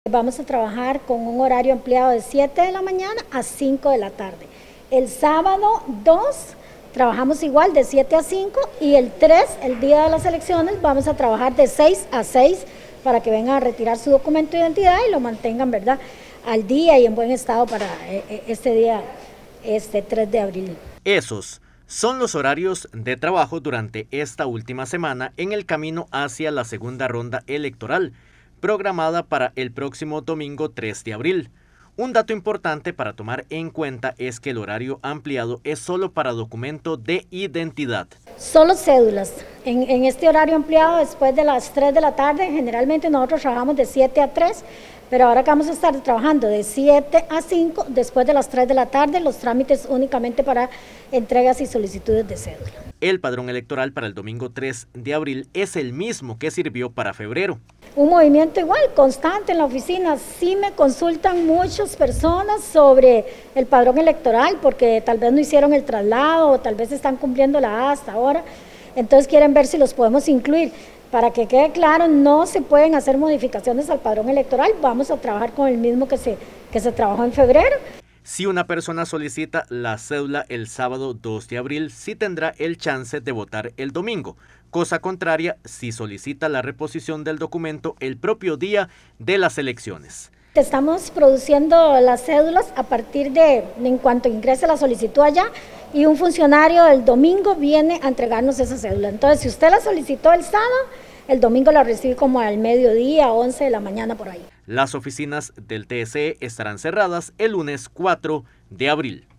Vamos a trabajar con un horario ampliado de 7 de la mañana a 5 de la tarde. El sábado 2 trabajamos igual de 7 a 5 y el 3, el día de las elecciones, vamos a trabajar de 6 a 6 para que vengan a retirar su documento de identidad y lo mantengan, ¿verdad?, al día y en buen estado para este día, 3 de abril. Esos son los horarios de trabajo durante esta última semana en el camino hacia la segunda ronda electoral, programada para el próximo domingo 3 de abril. Un dato importante para tomar en cuenta es que el horario ampliado es solo para documento de identidad. Solo cédulas. En este horario ampliado, después de las 3 de la tarde, generalmente nosotros trabajamos de 7 a 3, pero ahora que vamos a estar trabajando de 7 a 5, después de las 3 de la tarde, los trámites únicamente para entregas y solicitudes de cédula. El padrón electoral para el domingo 3 de abril es el mismo que sirvió para febrero. Un movimiento igual, constante en la oficina. Sí me consultan muchas personas sobre el padrón electoral porque tal vez no hicieron el traslado o tal vez están cumpliendo la edad hasta ahora. Entonces quieren ver si los podemos incluir. Para que quede claro, no se pueden hacer modificaciones al padrón electoral. Vamos a trabajar con el mismo que se trabajó en febrero. Si una persona solicita la cédula el sábado 2 de abril, sí tendrá el chance de votar el domingo. Cosa contraria, si solicita la reposición del documento el propio día de las elecciones. Estamos produciendo las cédulas a partir de en cuanto ingrese la solicitud allá y un funcionario el domingo viene a entregarnos esa cédula. Entonces, si usted la solicitó el sábado, el domingo la recibe como al mediodía, 11 de la mañana por ahí. Las oficinas del TSE estarán cerradas el lunes 4 de abril.